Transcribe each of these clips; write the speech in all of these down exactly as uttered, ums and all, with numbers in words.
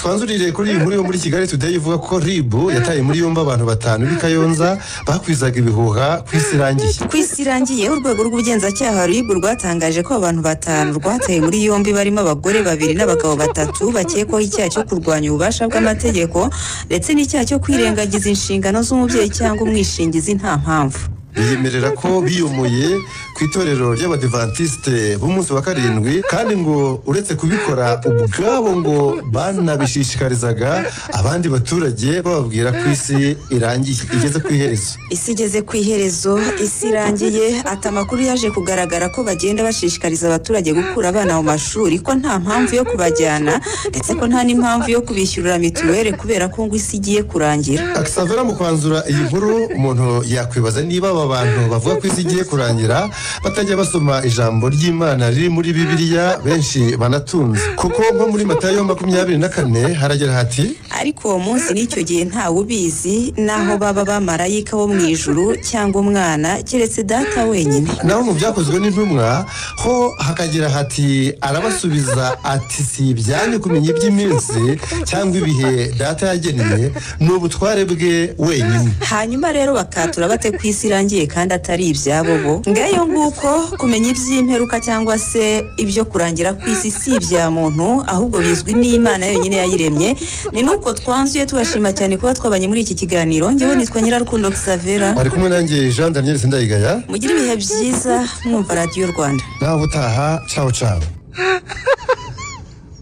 twanzurire kuri iyi nkuru yo muri Kigali Today ivuga ko R I B yataye muri yombi abantu batanu b'Ikayonza bakwizaga ibihuha kwisirangiye kwisirangiye urwego rw'ubugenzacyaha R I B rwatangaje ko abantu batanu rwataye muri yombi barimo abagore babiri n'abagabo batatu bakekwaho icyaha cyo kurwanya ububasha bw'amategeko ndetse n'icyaha cyo kwirengagiza inshingano z'umubyeyi cyangwa umwishingizi nta mpamvu. Biyemerera ko biyomoye ku itorero ry'Abadiventiste b'umunsi wa karindwi kandi ngo uretse kubikora ubwabo ngo banabishishikarizaga abandi baturage bababwira ko isi irangiye igeze ku iherezo. Isi igeze ku iherezo, isi irangiye. Ati amakuru yaje kugaragara ko bagenda bashishikariza abaturage gukura abana mu mashuri ko nta mpamvu yo kubajyana ndetse ko nta n'impamvu yo kubishyurira mituweli kubera ko ngo isi igiye kurangira. Akisavera mu kwanzura iyi nkuru umuntu yakwibaza niba abantu bavuga ko isi igiye kurangira batajya basoma ijambo ry'Imana riri muri Bibiliya benshi banatunze kuko nko muri Matayo makumyabiri na kane haragera hati ariko uwo munsi n'icyo gihe ntawe ubizi naho baba bamarayika bo mu ijuru cyangwa umwana keretse data wenyine. Naho mu byakozwe n'intumwa ho hakagira hati arabasubiza ati si ibyanyu kumenya iby'iminsi cyangwa ibihe data yageneye n'ubutware bwe wenyine. Hanyuma rero bakatura bate ku isi irangiye kandi atari ibyabo bo. Ngayo nguko kumenya iby'imperuka cyangwa se ibyo kurangira ku isi si ibya muntu ahubwo bizwi n'Imana yonyine yayiremye. Ni nuko twanzuye tubashima cyane kuba twabanye muri iki kiganiro. Ngewe nitwa Nyirarukundo Xavera. Bari kumwe nanjye Jean Daniel Sindayigaya. Mugira ibihe byiza mwumva Radio Rwanda. Naho utaha ciao ciao.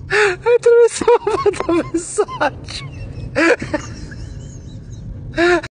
Atravessou a mensagem.